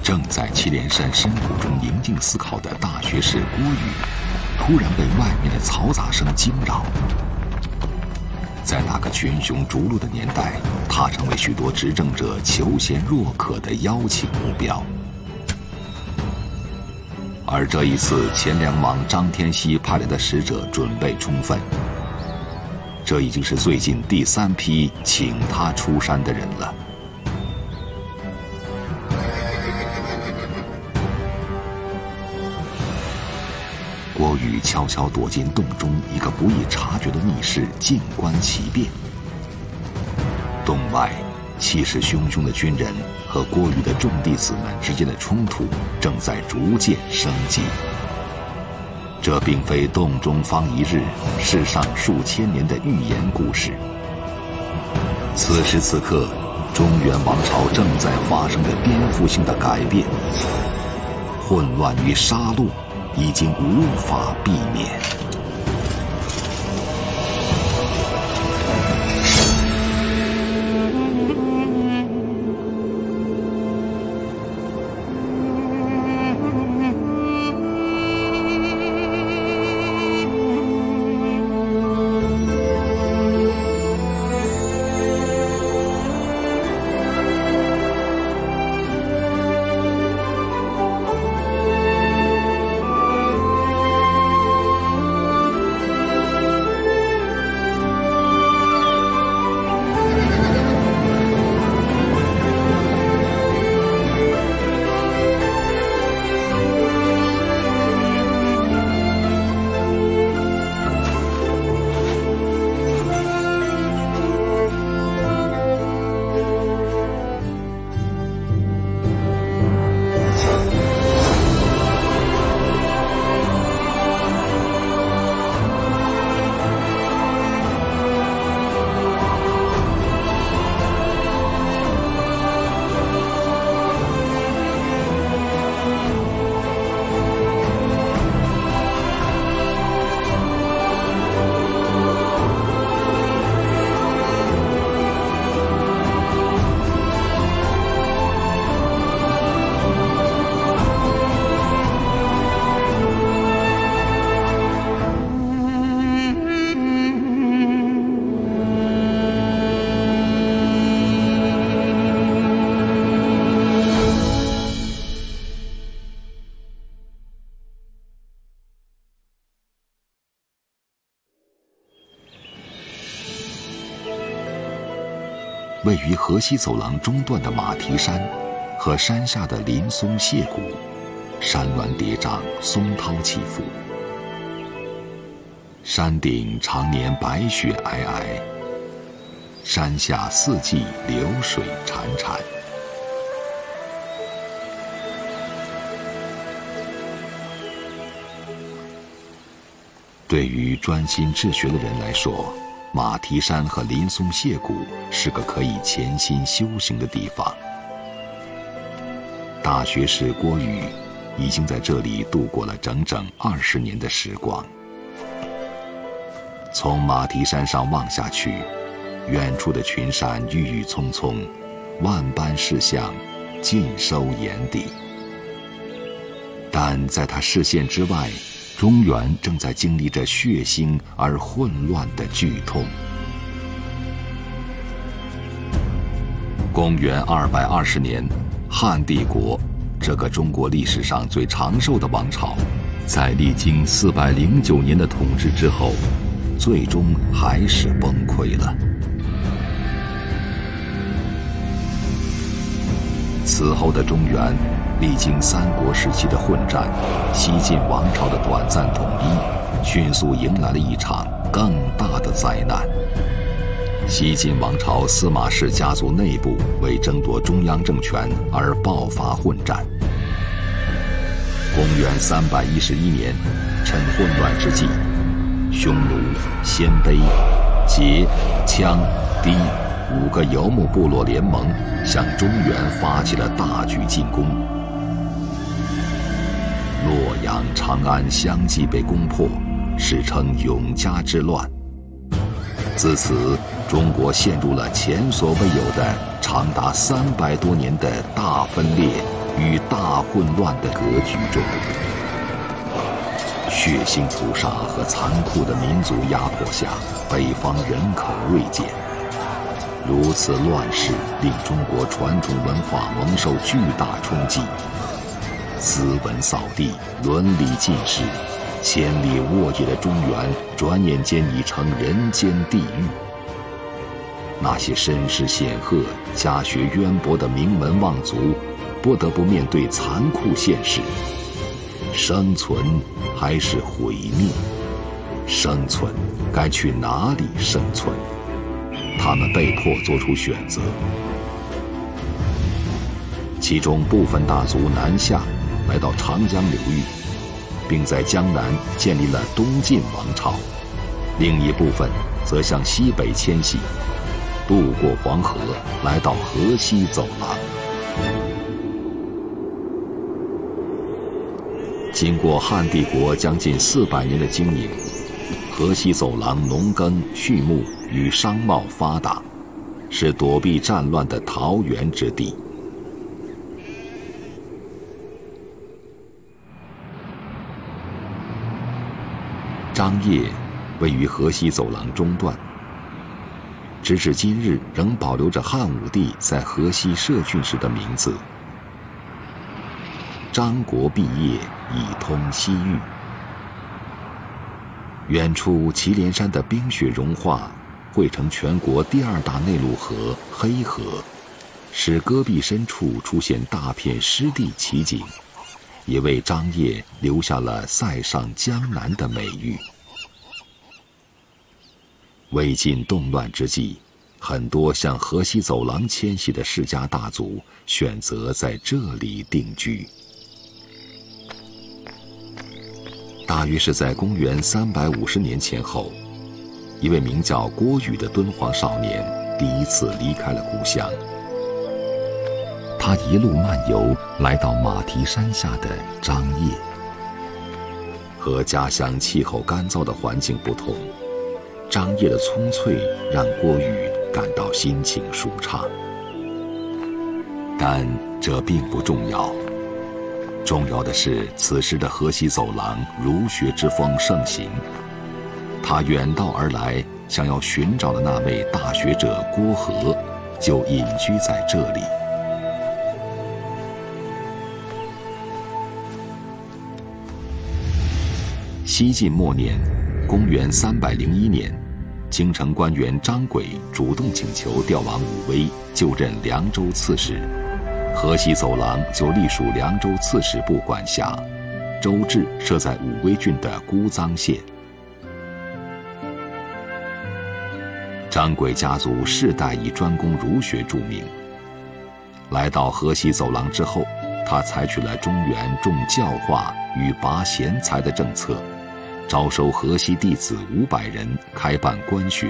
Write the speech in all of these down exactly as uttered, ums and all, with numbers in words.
正在祁连山深谷中宁静思考的大学士郭宇，突然被外面的嘈杂声惊扰。在那个群雄逐鹿的年代，他成为许多执政者求贤若渴的邀请目标。而这一次，前梁王张天锡派来的使者准备充分，这已经是最近第三批请他出山的人了。郭宇悄悄躲进洞中一个不易察觉的密室，静观其变。洞外气势汹汹的军人和郭宇的众弟子们之间的冲突正在逐渐升级。这并非洞中方一日，世上数千年的寓言故事。此时此刻，中原王朝正在发生着颠覆性的改变，混乱与杀戮已经无法避免。位于河西走廊中段的马蹄山和山下的林松谢谷，山峦叠嶂，松涛起伏。山顶常年白雪皑皑，山下四季流水潺潺。对于专心治学的人来说，马蹄山和林松谢谷是个可以潜心修行的地方。大学士郭宇已经在这里度过了整整二十年的时光。从马蹄山上望下去，远处的群山郁郁葱葱，万般事项尽收眼底。但在他视线之外，中原正在经历着血腥而混乱的剧痛。公元二百二十年，汉帝国这个中国历史上最长寿的王朝，在历经四百零九年的统治之后，最终还是崩溃了。此后的中原历经三国时期的混战，西晋王朝的短暂统一，迅速迎来了一场更大的灾难。西晋王朝司马氏家族内部为争夺中央政权而爆发混战。公元三百一十一年，趁混乱之际，匈奴、鲜卑、羯、羌、氐五个游牧部落联盟向中原发起了大举进攻。洛阳、长安相继被攻破，史称永嘉之乱。自此，中国陷入了前所未有的长达三百多年的大分裂于大混乱的格局中。血腥屠杀和残酷的民族压迫下，北方人口锐减。如此乱世令中国传统文化蒙受巨大冲击，斯文扫地，伦理尽失，千里沃野的中原转眼间已成人间地狱。那些身世显赫、家学渊博的名门望族，不得不面对残酷现实：生存还是毁灭？生存该去哪里生存？他们被迫做出选择。其中部分大族南下，来到长江流域，并在江南建立了东晋王朝；另一部分则向西北迁徙，渡过黄河，来到河西走廊。经过汉帝国将近四百年的经营，河西走廊农耕、畜牧与商贸发达，是躲避战乱的桃源之地。张掖位于河西走廊中段，直至今日仍保留着汉武帝在河西设郡时的名字。张国毕业，以通西域。远处祁连山的冰雪融化，汇成全国第二大内陆河黑河，使戈壁深处出现大片湿地奇景，也为张掖留下了塞上江南的美誉。魏晋动乱之际，很多向河西走廊迁徙的世家大族选择在这里定居。大约是在公元三百五十年前后，一位名叫郭宇的敦煌少年第一次离开了故乡。他一路漫游，来到马蹄山下的张掖。和家乡气候干燥的环境不同，张掖的葱翠让郭宇感到心情舒畅。但这并不重要。重要的是，此时的河西走廊儒学之风盛行。他远道而来，想要寻找的那位大学者郭和，就隐居在这里。西晋末年，公元三百零一年，京城官员张轨主动请求调往武威，就任凉州刺史。河西走廊就隶属凉州刺史部管辖，州治设在武威郡的姑臧县。张轨家族世代以专攻儒学著名。来到河西走廊之后，他采取了中原重教化与拔贤才的政策，招收河西弟子五百人，开办官学。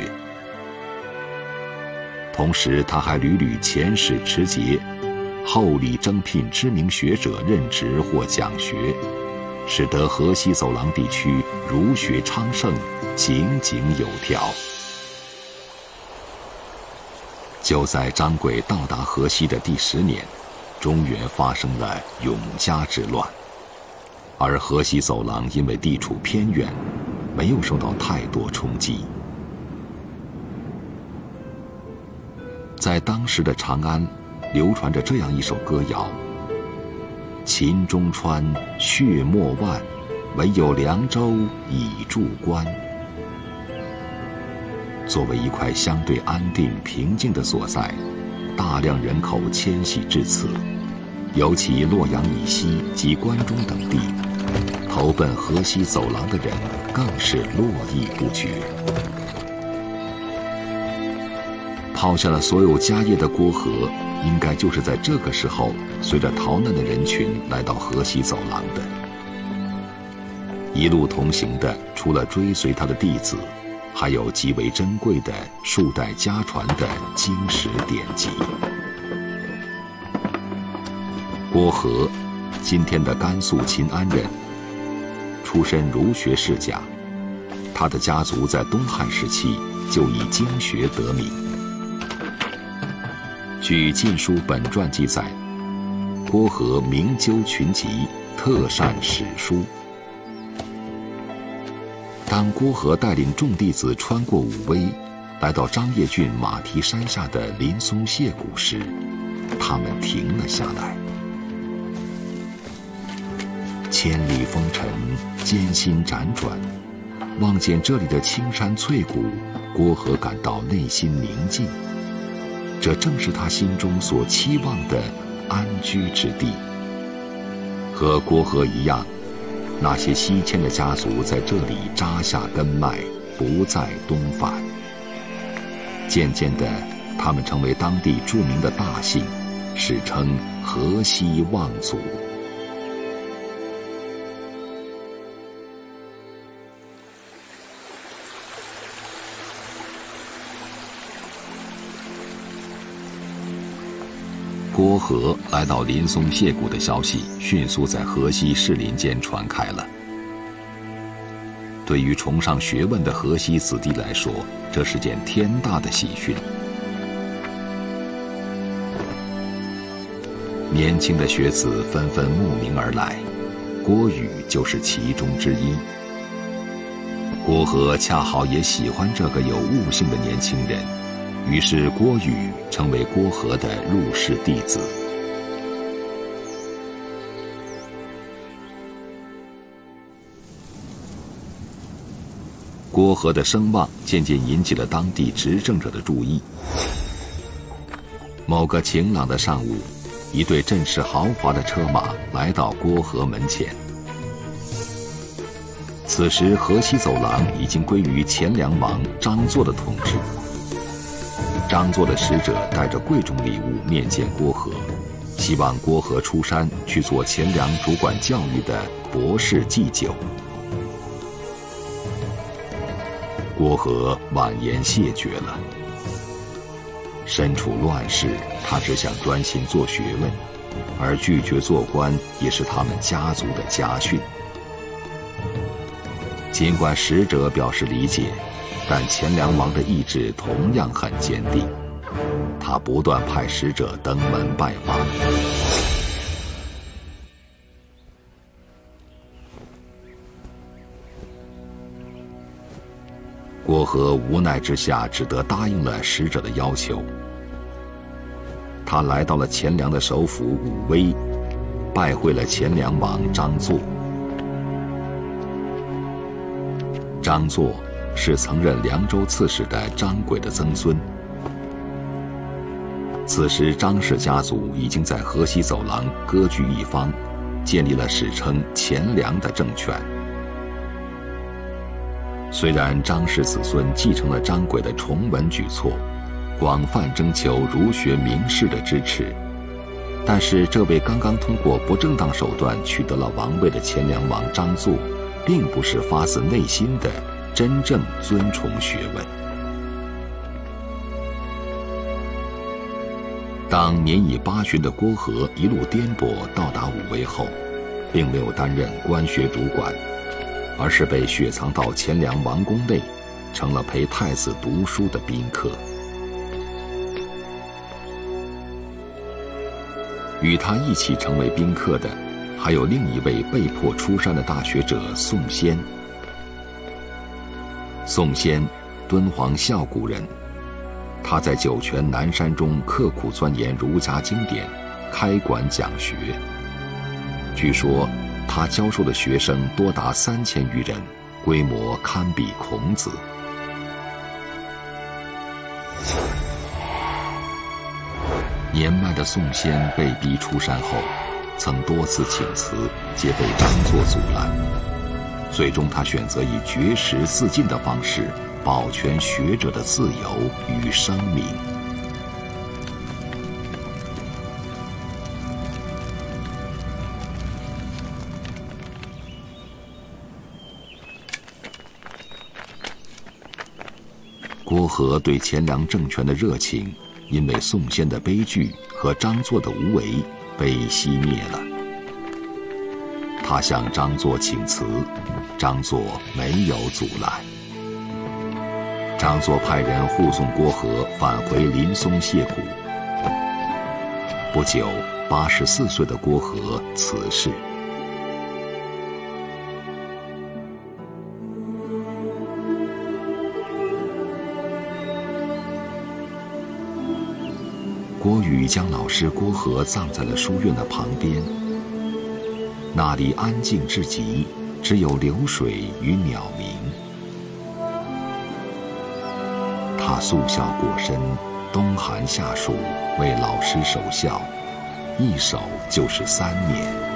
同时，他还屡屡遣使持节，厚礼征聘知名学者任职或讲学，使得河西走廊地区儒学昌盛，井井有条。就在张轨到达河西的第十年，中原发生了永嘉之乱，而河西走廊因为地处偏远，没有受到太多冲击。在当时的长安，流传着这样一首歌谣：秦中川，血莫万，唯有凉州以驻关。作为一块相对安定平静的所在，大量人口迁徙至此，尤其洛阳以西及关中等地，投奔河西走廊的人更是络绎不绝。抛下了所有家业的郭和，应该就是在这个时候随着逃难的人群来到河西走廊的。一路同行的，除了追随他的弟子，还有极为珍贵的数代家传的经史典籍。郭和，今天的甘肃秦安人，出身儒学世家，他的家族在东汉时期就以经学得名。据《晋书》本传记载， 郭河明究群集，特善史书。当郭河带领众弟子穿过武威，来到张掖郡马蹄山下的林松谢谷时，他们停了下来。千里风尘，艰辛辗转，望见这里的青山翠谷，郭河感到内心宁静。这正是他心中所期望的安居之地。和郭河一样，那些西迁的家族在这里扎下根脉，不再东返。渐渐的，他们成为当地著名的大姓，史称河西望族。郭河来到林松谢谷的消息迅速在河西士林间传开了。对于崇尚学问的河西子弟来说，这是件天大的喜讯。年轻的学子纷纷慕名而来，郭宇就是其中之一。郭河恰好也喜欢这个有悟性的年轻人，于是郭宇成为郭河的入室弟子。郭河的声望渐渐引起了当地执政者的注意。某个晴朗的上午，一队阵势豪华的车马来到郭河门前。此时河西走廊已经归于前梁王张作的统治。张作的使者带着贵重礼物面见郭河，希望郭河出山去做前梁主管教育的博士祭酒。郭河婉言谢绝了。身处乱世，他只想专心做学问，而拒绝做官也是他们家族的家训。尽管使者表示理解，但前梁王的意志同样很坚定，他不断派使者登门拜访。郭河无奈之下，只得答应了使者的要求。他来到了前梁的首府武威，拜会了前梁王张作。张作是曾任凉州刺史的张轨的曾孙。此时张氏家族已经在河西走廊割据一方，建立了史称前梁的政权。虽然张氏子孙继承了张轨的崇文举措，广泛征求儒学名士的支持，但是这位刚刚通过不正当手段取得了王位的前梁王张作，并不是发自内心的真正尊崇学问。当年已八旬的郭河一路颠簸到达武威后，并没有担任官学主管，而是被雪藏到前梁王宫内，成了陪太子读书的宾客。与他一起成为宾客的，还有另一位被迫出山的大学者宋先。宋先，敦煌孝谷人，他在酒泉南山中刻苦钻研儒家经典，开馆讲学。据说他教授的学生多达三千余人，规模堪比孔子。年迈的宋先被逼出山后，曾多次请辞，皆被张作阻拦。最终他选择以绝食自尽的方式，保全学者的自由与生命。郭河对前梁政权的热情，因为宋先的悲剧和张作的无为被熄灭了。他向张作请辞，张作没有阻拦。张作派人护送郭河返回林松谢谷。 不久，八十四岁的郭和辞世。郭宇将老师郭和葬在了书院的旁边，那里安静至极，只有流水与鸟鸣。他素孝过身，冬寒夏暑为老师守孝，一守就是三年。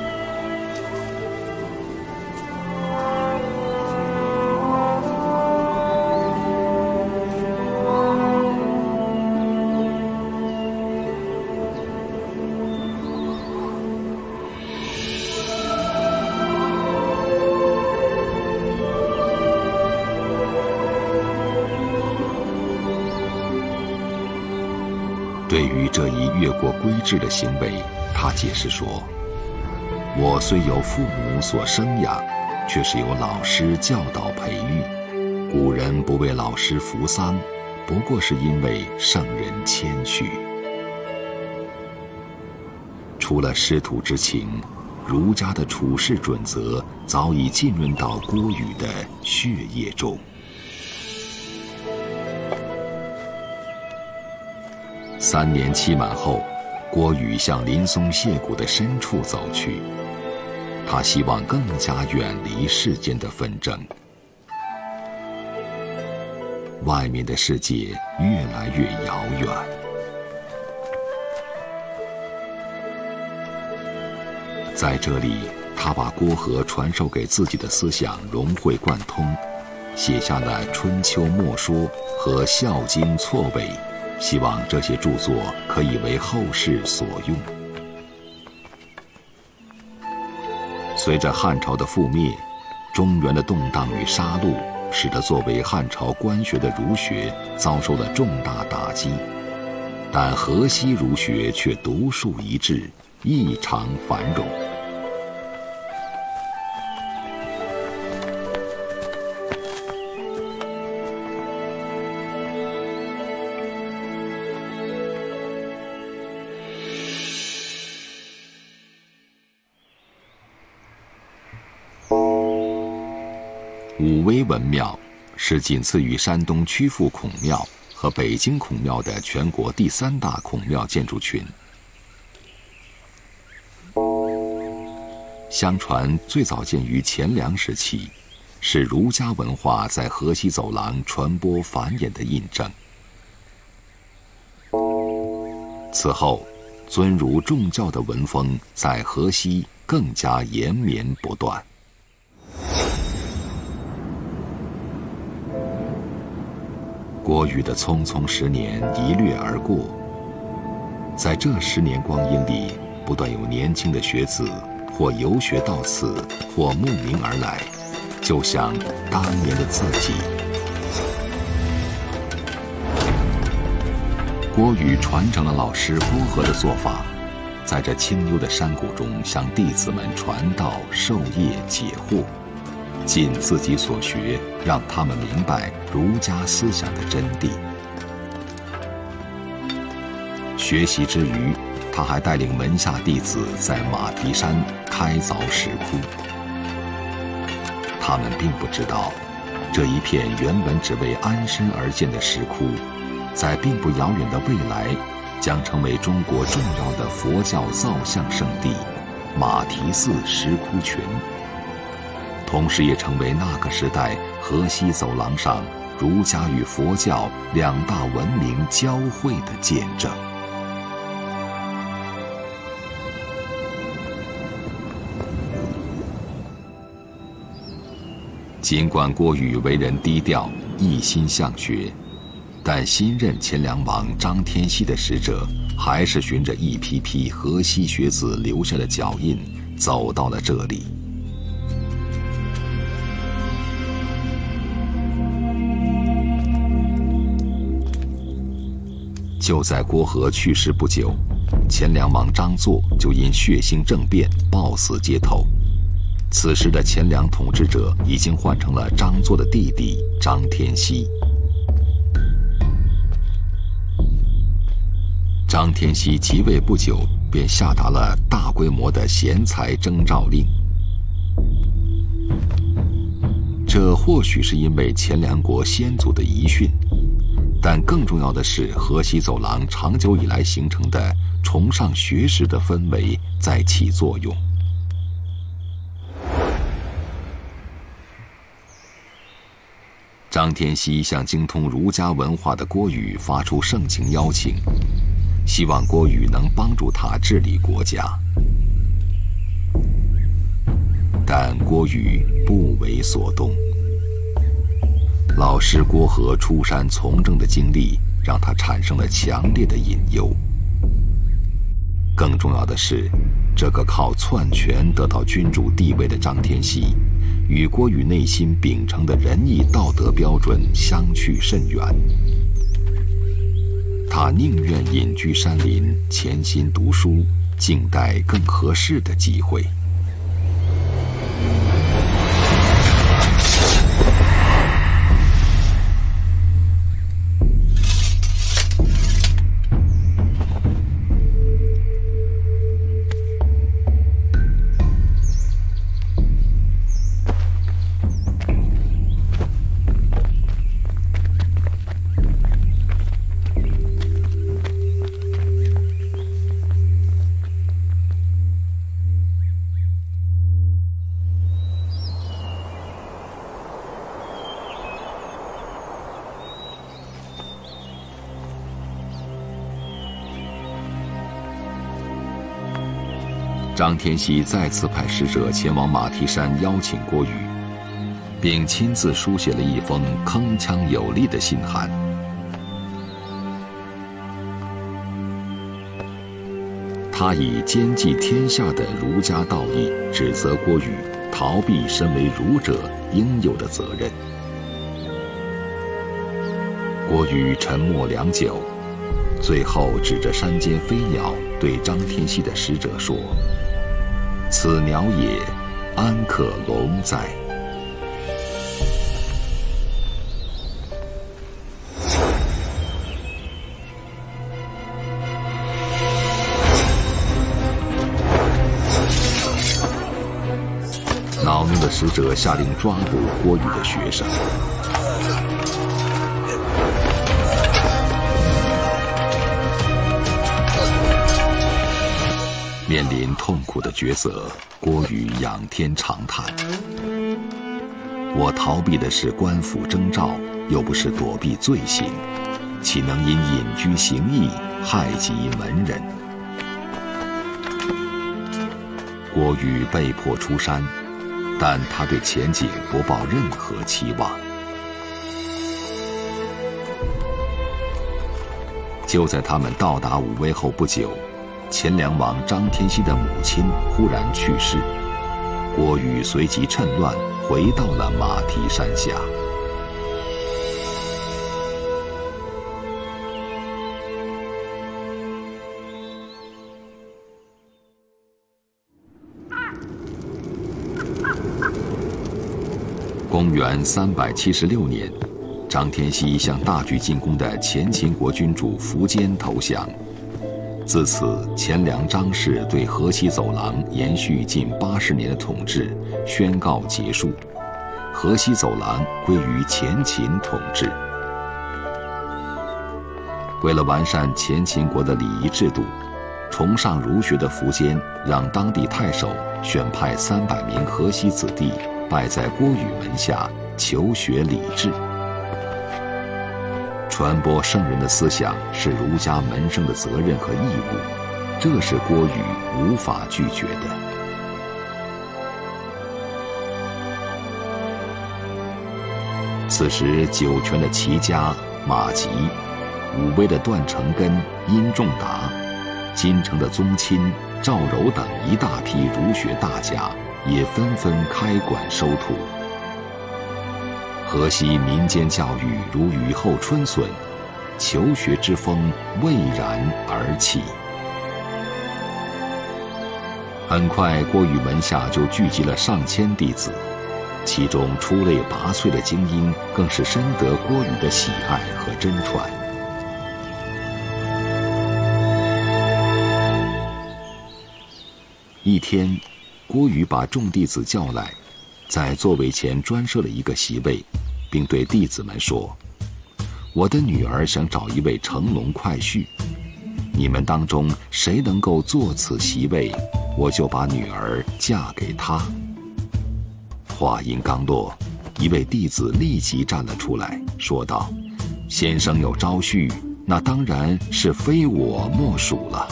对于这一越过规制的行为，他解释说：“我虽有父母所生养，却是由老师教导培育。古人不为老师扶丧，不过是因为圣人谦虚。除了师徒之情，儒家的处世准则早已浸润到郭宇的血液中。”三年期满后，郭宇向林松谢谷的深处走去，他希望更加远离世间的纷争。外面的世界越来越遥远。在这里，他把郭和传授给自己的思想融会贯通，写下了《春秋末说》和《孝经错尾》。希望这些著作可以为后世所用。随着汉朝的覆灭，中原的动荡与杀戮，使得作为汉朝官学的儒学遭受了重大打击，但河西儒学却独树一帜，异常繁荣。武威文庙是仅次于山东曲阜孔庙和北京孔庙的全国第三大孔庙建筑群。相传最早建于前凉时期，是儒家文化在河西走廊传播繁衍的印证。此后，尊儒重教的文风在河西更加延绵不断。郭宇的匆匆十年一掠而过，在这十年光阴里，不断有年轻的学子或游学到此，或慕名而来，就像当年的自己。郭宇传承了老师郭和的做法，在这清幽的山谷中向弟子们传道授业解惑，尽自己所学，让他们明白儒家思想的真谛。学习之余，他还带领门下弟子在马蹄山开凿石窟。他们并不知道，这一片原本只为安身而建的石窟，在并不遥远的未来，将成为中国重要的佛教造像圣地——马蹄寺石窟群。同时也成为那个时代河西走廊上儒家与佛教两大文明交汇的见证。尽管郭宇为人低调，一心向学，但新任前凉王张天锡的使者还是循着一批批河西学子留下的脚印，走到了这里。就在郭和去世不久，前凉王张作就因血腥政变暴死街头。此时的前凉统治者已经换成了张作的弟弟张天锡。张天锡即位不久， 便下达了大规模的贤才征召令。这或许是因为前两国先祖的遗训，但更重要的是河西走廊长久以来形成的崇尚学识的氛围在起作用。张天锡向精通儒家文化的郭宇发出盛情邀请，希望郭宇能帮助他治理国家。但郭宇不为所动。老师郭和出山从政的经历让他产生了强烈的隐忧。更重要的是，这个靠篡权得到君主地位的张天锡，与郭宇内心秉承的仁义道德标准相去甚远。他宁愿隐居山林，潜心读书，静待更合适的机会。张天锡再次派使者前往马蹄山邀请郭宇，并亲自书写了一封铿锵有力的信函。他以兼济天下的儒家道义指责郭宇逃避身为儒者应有的责任。郭宇沉默良久，最后指着山间飞鸟对张天锡的使者说：“此鸟也，安可笼哉？”恼怒的使者下令抓捕郭宇的学生。面临痛苦的抉择，郭宇仰天长叹：“我逃避的是官府征召，又不是躲避罪行，岂能因隐居行义害及门人？”郭宇被迫出山，但他对前景不抱任何期望。就在他们到达武威后不久，前梁王张天锡的母亲忽然去世，郭宇随即趁乱回到了马蹄山下。公元三百七十六年，张天锡向大举进攻的前秦国君主苻坚投降。自此，前梁张氏对河西走廊延续近八十年的统治宣告结束，河西走廊归于前秦统治。为了完善前秦国的礼仪制度，崇尚儒学的苻坚让当地太守选派三百名河西子弟拜在郭宇门下求学礼制。传播圣人的思想是儒家门生的责任和义务，这是郭宇无法拒绝的。此时，酒泉的齐家、马吉，武威的段成根、殷仲达，金城的宗亲、赵柔等一大批儒学大家也纷纷开馆收徒。河西民间教育如雨后春笋，求学之风蔚然而起。很快，郭宇门下就聚集了上千弟子，其中出类拔萃的精英更是深得郭宇的喜爱和真传。 一天，郭宇把众弟子叫来，在座位前专设了一个席位，并对弟子们说：“我的女儿想找一位乘龙快婿，你们当中谁能够坐此席位，我就把女儿嫁给他。”话音刚落，一位弟子立即站了出来，说道：“先生有招婿，那当然是非我莫属了。”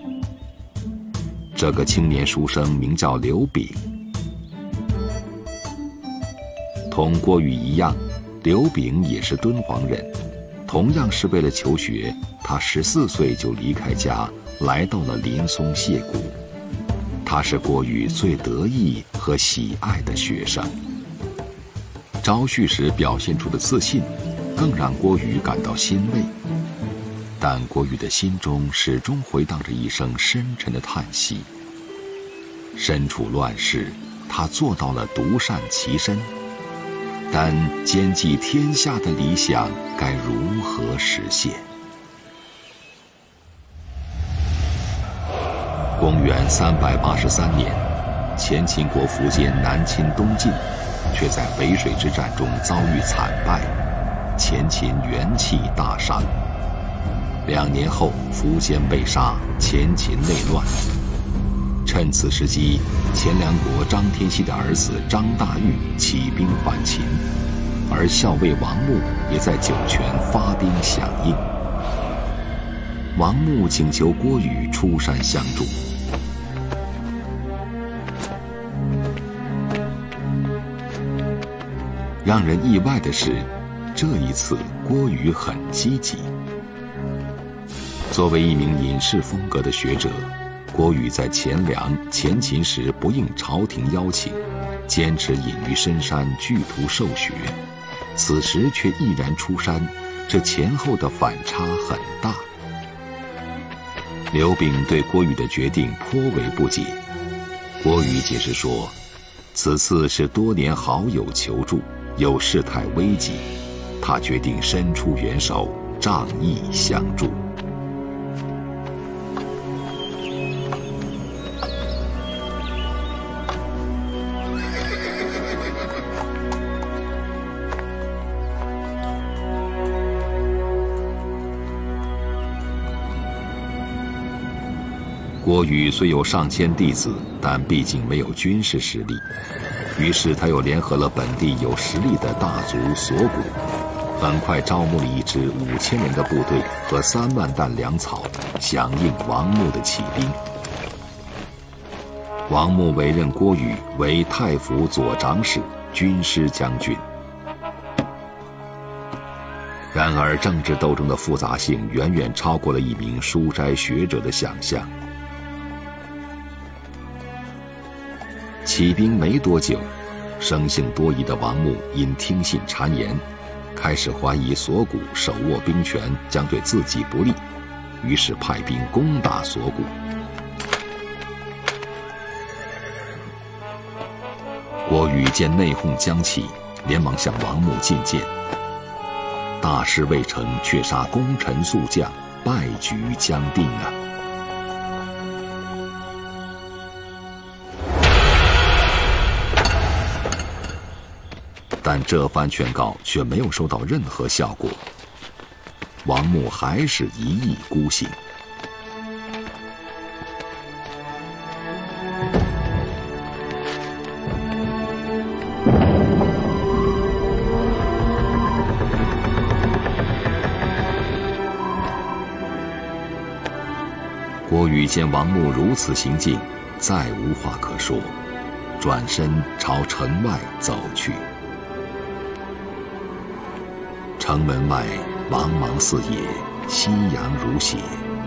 这个青年书生名叫刘炳，同郭宇一样，刘炳也是敦煌人，同样是为了求学，他十四岁就离开家，来到了林松谢谷。他是郭宇最得意和喜爱的学生。招婿时表现出的自信，更让郭宇感到欣慰。但郭宇的心中始终回荡着一声深沉的叹息。身处乱世，他做到了独善其身，但兼济天下的理想该如何实现？公元三百八十三年，前秦国苻坚南侵东晋，却在淝水之战中遭遇惨败，前秦元气大伤。两年后，苻坚被杀，前秦内乱。趁此时机，前凉国张天锡的儿子张大煜起兵反秦，而校尉王穆也在酒泉发兵响应。王穆请求郭宇出山相助。让人意外的是，这一次郭宇很积极。作为一名隐士风格的学者，郭宇在前凉、前秦时不应朝廷邀请，坚持隐于深山聚徒受学，此时却毅然出山，这前后的反差很大。刘炳对郭宇的决定颇为不解。郭宇解释说，此次是多年好友求助，有事态危急，他决定伸出援手，仗义相助。郭宇虽有上千弟子，但毕竟没有军事实力，于是他又联合了本地有实力的大族索谷，很快招募了一支五千人的部队和三万担粮草，响应王穆的起兵。王穆委任郭宇为太府左长史、军师将军。然而，政治斗争的复杂性远远超过了一名书斋学者的想象。起兵没多久，生性多疑的王穆因听信谗言，开始怀疑索谷手握兵权将对自己不利，于是派兵攻打索谷。郭宇见内讧将起，连忙向王穆进谏。大事未成，却杀功臣宿将，败局将定啊！但这番劝告却没有收到任何效果，王穆还是一意孤行。郭宇见王穆如此行径，再无话可说，转身朝城外走去。城门外茫茫四野，夕阳如血。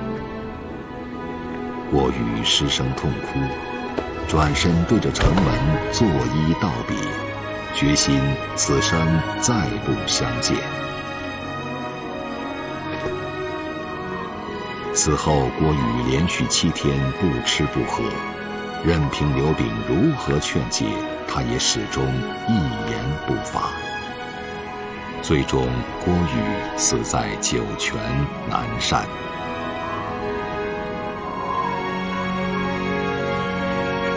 郭宇失声痛哭，转身对着城门作揖道别，决心此生再不相见。此后，郭宇连续七天不吃不喝，任凭刘炳如何劝解，他也始终一言不发。最终，郭宇死在酒泉南山。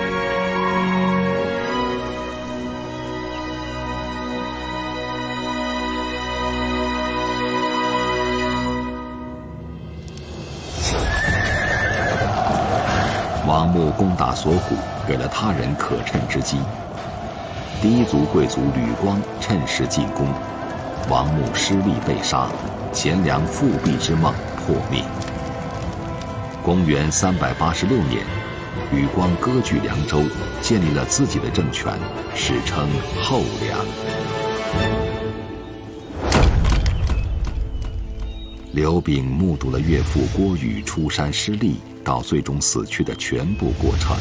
木攻打索虎，给了他人可乘之机。氐族贵族吕光趁势进攻，王穆失利被杀，钱粮复辟之梦破灭。公元三百八十六年，吕光割据凉州，建立了自己的政权，史称后凉。刘炳目睹了岳父郭宇出山失利到最终死去的全部过程。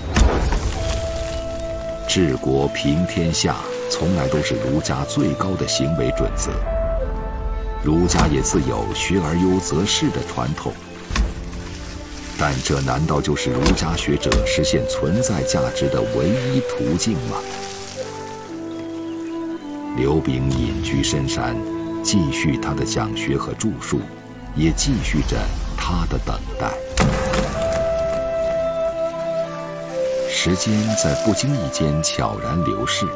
治国平天下从来都是儒家最高的行为准则，儒家也自有学而优则仕的传统。但这难道就是儒家学者实现存在价值的唯一途径吗？刘炳隐居深山，继续他的讲学和著述，也继续着他的等待。时间在不经意间悄然流逝。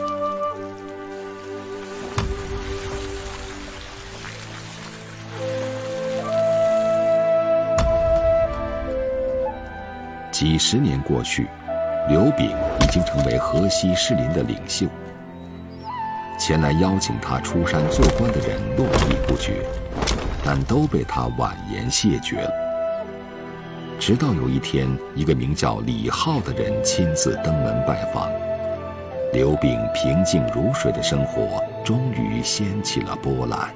几十年过去，刘炳已经成为河西士林的领袖。前来邀请他出山做官的人络绎不绝，但都被他婉言谢绝了。直到有一天，一个名叫李浩的人亲自登门拜访，刘炳平静如水的生活终于掀起了波澜。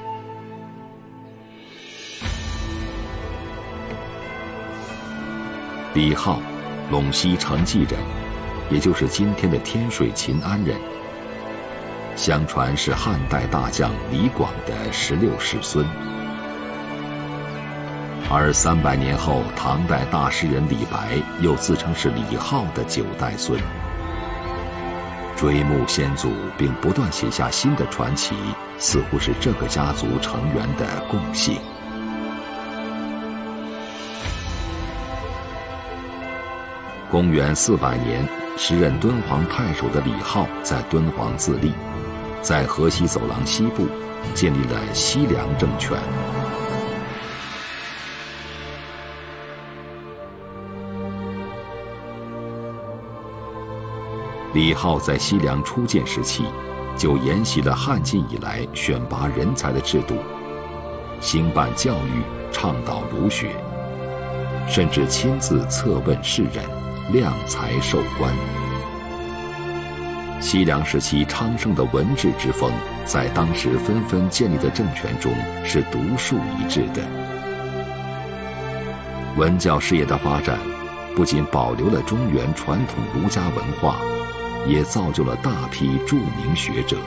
李浩，陇西成纪人，也就是今天的天水秦安人。相传是汉代大将李广的十六世孙。而三百年后，唐代大诗人李白又自称是李浩的九代孙。追慕先祖并不断写下新的传奇，似乎是这个家族成员的共性。公元四百年，时任敦煌太守的李浩在敦煌自立，在河西走廊西部建立了西凉政权。李浩在西凉初建时期，就沿袭了汉晋以来选拔人才的制度，兴办教育，倡导儒学，甚至亲自测问士人，量才授官。西凉时期昌盛的文治之风，在当时纷纷建立的政权中是独树一帜的。文教事业的发展，不仅保留了中原传统儒家文化，也造就了大批著名学者。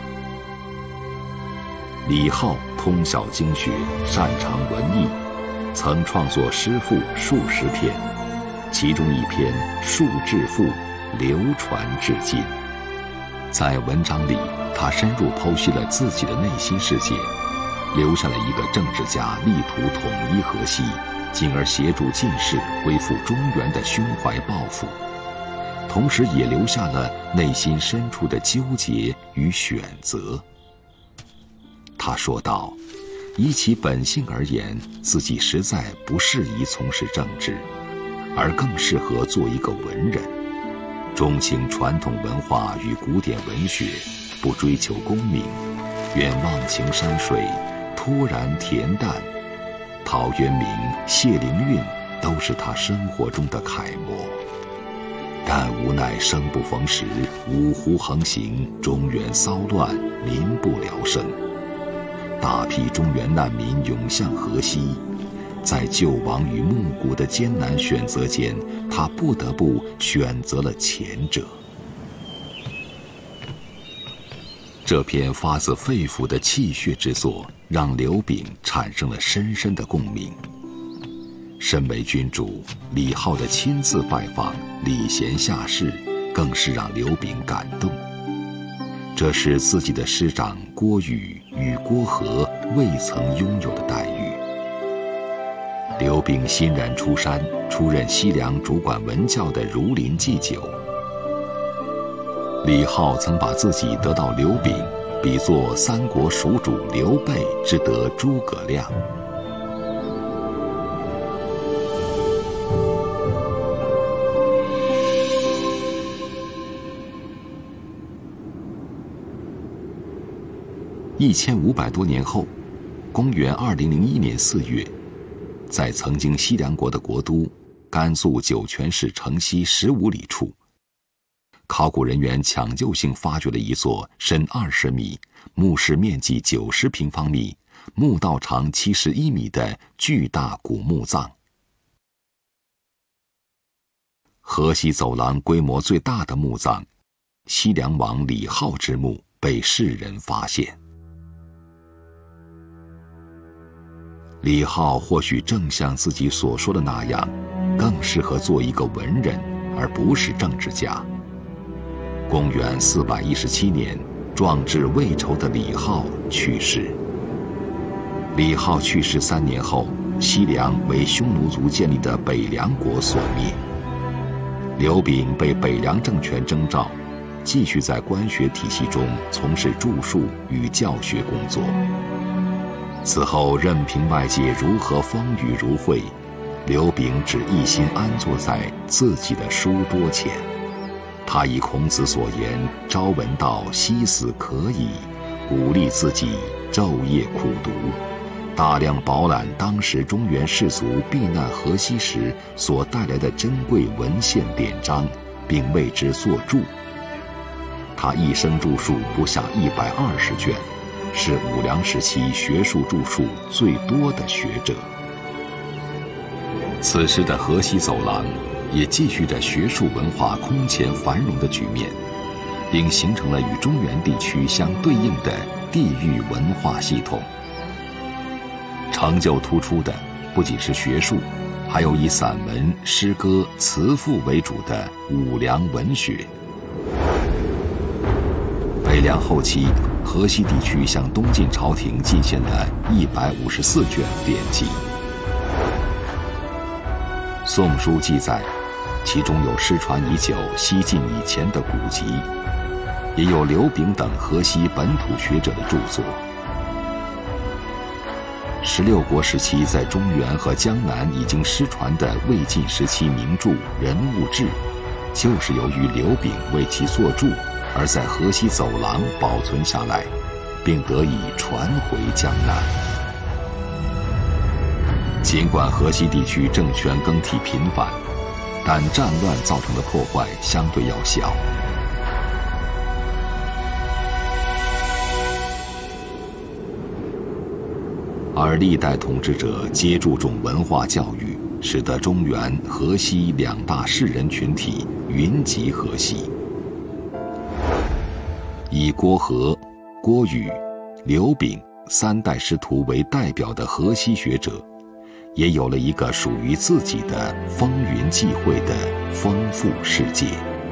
李浩通晓经学，擅长文艺，曾创作诗赋数十篇，其中一篇《数致赋》流传至今。在文章里，他深入剖析了自己的内心世界，留下了一个政治家力图统一河西，进而协助晋士恢复中原的胸怀抱负，同时也留下了内心深处的纠结与选择。他说道：依其本性而言，自己实在不适宜从事政治，而更适合做一个文人，钟情传统文化与古典文学，不追求功名，愿忘情山水，突然恬淡。陶渊明、谢灵运都是他生活中的楷模。但无奈生不逢时，五胡横行，中原骚乱，民不聊生。大批中原难民涌向河西，在救亡与暮鼓的艰难选择间，他不得不选择了前者。这篇发自肺腑的气血之作，让刘炳产生了深深的共鸣。身为君主，李浩的亲自拜访，礼贤下士，更是让刘炳感动。这是自己的师长郭宇与郭和未曾拥有的待遇。刘炳欣然出山，出任西凉主管文教的儒林祭酒。李浩曾把自己得到刘炳比作三国蜀主刘备之得诸葛亮。 一千五百多年后，公元二零零一年四月，在曾经西凉国的国都甘肃酒泉市城西十五里处，考古人员抢救性发掘了一座深二十米、墓室面积九十平方米、墓道长七十一米的巨大古墓葬。河西走廊规模最大的墓葬，西凉王李浩之墓被世人发现。李浩或许正像自己所说的那样，更适合做一个文人，而不是政治家。公元四百一十七年，壮志未酬的李浩去世。李浩去世三年后，西凉为匈奴族建立的北凉国所灭。刘炳被北凉政权征召，继续在官学体系中从事著述与教学工作。此后，任凭外界如何风雨如晦，刘炳只一心安坐在自己的书桌前。他以孔子所言“朝闻道，夕死可矣”，鼓励自己昼夜苦读，大量饱览当时中原士族避难河西时所带来的珍贵文献典章，并为之作注。他一生著述不下一百二十卷，是武梁时期学术著述最多的学者。此时的河西走廊也继续着学术文化空前繁荣的局面，并形成了与中原地区相对应的地域文化系统。成就突出的不仅是学术，还有以散文、诗歌、词赋为主的武梁文学。北凉后期，河西地区向东晋朝廷进献了一百五十四卷典籍。《宋书》记载，其中有失传已久、西晋以前的古籍，也有刘炳等河西本土学者的著作。十六国时期在中原和江南已经失传的魏晋时期名著《人物志》，就是由于刘炳为其作注，而在河西走廊保存下来，并得以传回江南。尽管河西地区政权更替频繁，但战乱造成的破坏相对要小。而历代统治者皆注重文化教育，使得中原、河西两大士人群体云集河西。以郭和、郭宇、刘炳三代师徒为代表的河西学者，也有了一个属于自己的风云际会的丰富世界。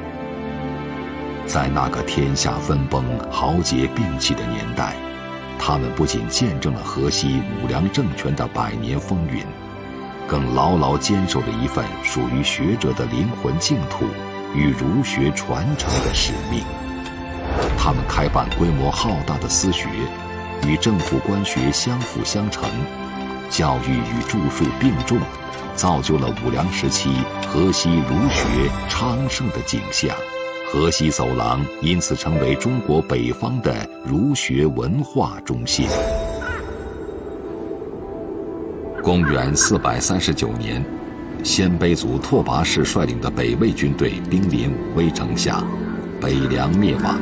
在那个天下分崩、豪杰并起的年代，他们不仅见证了河西武梁政权的百年风云，更牢牢坚守着一份属于学者的灵魂净土与儒学传承的使命。他们开办规模浩大的私学，与政府官学相辅相成，教育与著述并重，造就了武梁时期河西儒学昌盛的景象。河西走廊因此成为中国北方的儒学文化中心。公元四百三十九年，鲜卑族拓跋氏率领的北魏军队兵临武威城下，北凉灭亡。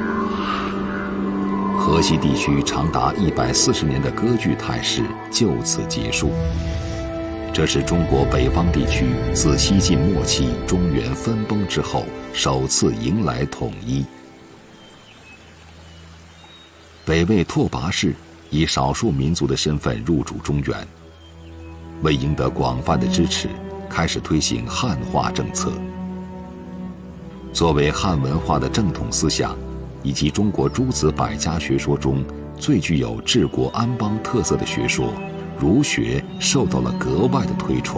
河西地区长达一百四十年的割据态势就此结束。这是中国北方地区自西晋末期中原分崩之后首次迎来统一。北魏拓跋氏以少数民族的身份入主中原，为赢得广泛的支持，开始推行汉化政策。作为汉文化的正统思想，以及中国诸子百家学说中最具有治国安邦特色的学说，儒学受到了格外的推崇。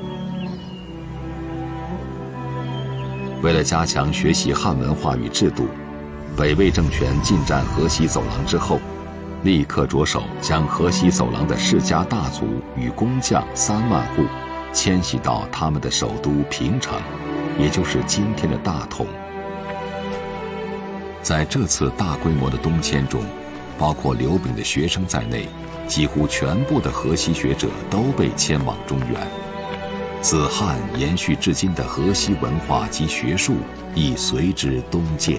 为了加强学习汉文化与制度，北魏政权进占河西走廊之后，立刻着手将河西走廊的世家大族与工匠三万户迁徙到他们的首都平城，也就是今天的大同。在这次大规模的东迁中， 包括刘炳的学生在内，几乎全部的河西学者都被迁往中原。自汉延续至今的河西文化及学术亦随之东渐。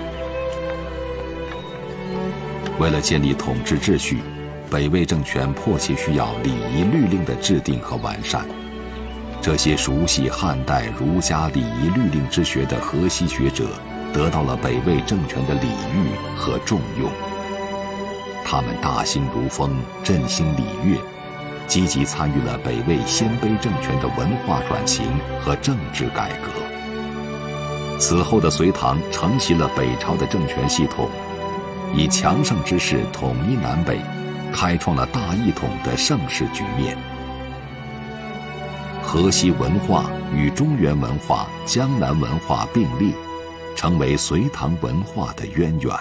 为了建立统治秩序，北魏政权迫切需要礼仪律令的制定和完善。这些熟悉汉代儒家礼仪律令之学的河西学者，得到了北魏政权的礼遇和重用。他们大兴儒风，振兴礼乐，积极参与了北魏鲜卑政权的文化转型和政治改革。此后的隋唐承袭了北朝的政权系统，以强盛之势统一南北，开创了大一统的盛世局面。河西文化与中原文化、江南文化并列，成为隋唐文化的渊源。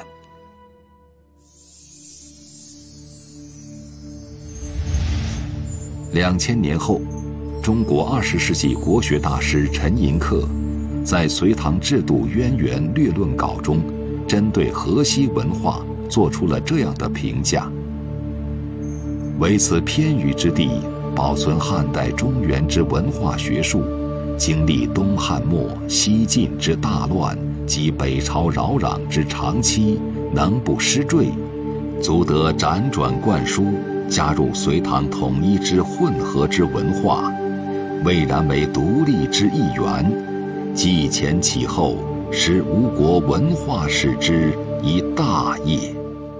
两千年后，中国二十世纪国学大师陈寅恪在《隋唐制度渊源略论稿》中，针对河西文化做出了这样的评价：为此偏隅之地，保存汉代中原之文化学术，经历东汉末西晋之大乱及北朝扰攘之长期，能不失坠，足得辗转灌输，加入隋唐统一之混合之文化，蔚然为独立之一员，继前启后，使吴国文化史之一大业。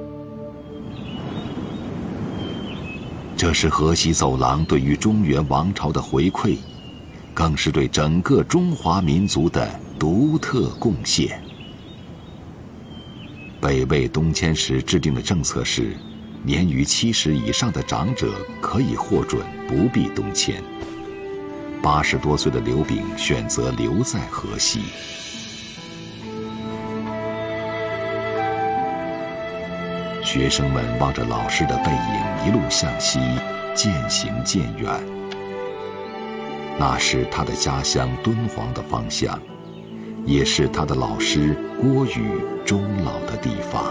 这是河西走廊对于中原王朝的回馈，更是对整个中华民族的独特贡献。北魏东迁时制定的政策是，年逾七十以上的长者可以获准，不必东迁。八十多岁的刘炳选择留在河西。学生们望着老师的背影一路向西，渐行渐远。那是他的家乡敦煌的方向，也是他的老师郭宇终老的地方。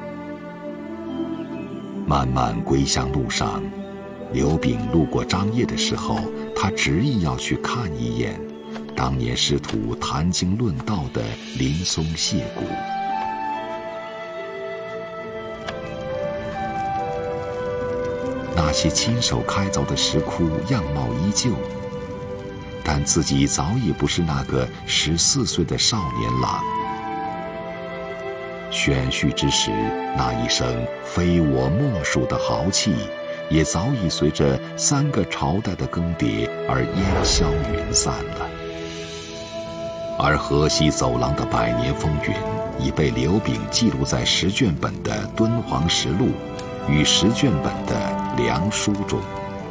漫漫归乡路上，刘炳路过张掖的时候，他执意要去看一眼当年师徒谈经论道的林松谢谷。那些亲手开凿的石窟样貌依旧，但自己早已不是那个十四岁的少年郎。选婿之时，那一声非我莫属的豪气，也早已随着三个朝代的更迭而烟消云散了。而河西走廊的百年风云，已被刘炳记录在十卷本的《敦煌实录》与十卷本的《梁书》中。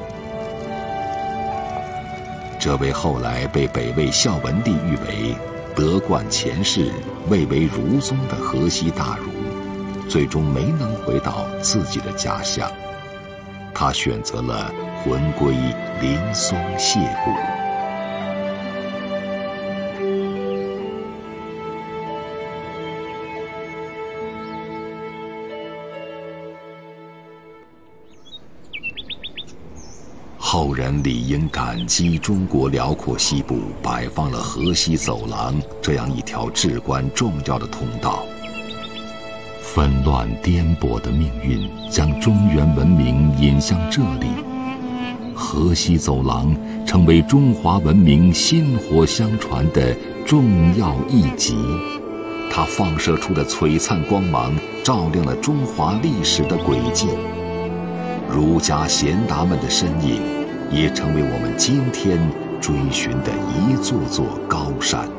这位后来被北魏孝文帝誉为德冠前世、位为儒宗的河西大儒，最终没能回到自己的家乡，他选择了魂归林松谢谷。后人理应感激中国辽阔西部摆放了河西走廊这样一条至关重要的通道。纷乱颠簸的命运将中原文明引向这里，河西走廊成为中华文明薪火相传的重要一极。它放射出的璀璨光芒，照亮了中华历史的轨迹。儒家贤达们的身影，也成为我们今天追寻的一座座高山。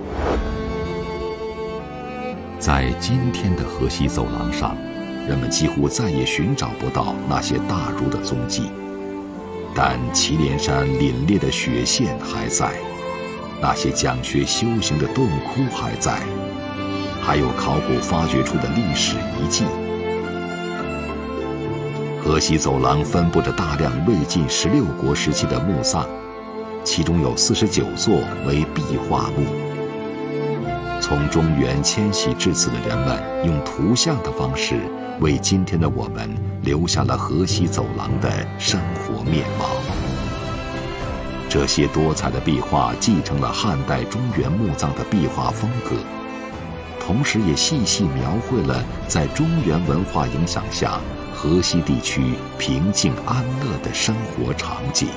在今天的河西走廊上，人们几乎再也寻找不到那些大儒的踪迹，但祁连山凛冽的雪线还在，那些讲学修行的洞窟还在，还有考古发掘出的历史遗迹。河西走廊分布着大量魏晋十六国时期的墓葬，其中有四十九座为壁画墓。从中原迁徙至此的人们，用图像的方式为今天的我们留下了河西走廊的生活面貌。这些多彩的壁画继承了汉代中原墓葬的壁画风格，同时也细细描绘了在中原文化影响下河西地区平静安乐的生活场景。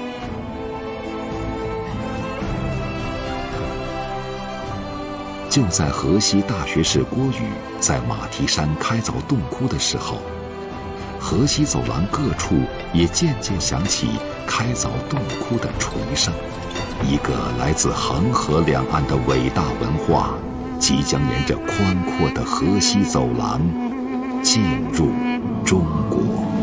就在河西大学士郭宇在马蹄山开凿洞窟的时候，河西走廊各处也渐渐响起开凿洞窟的锤声。一个来自恒河两岸的伟大文化，即将沿着宽阔的河西走廊进入中国。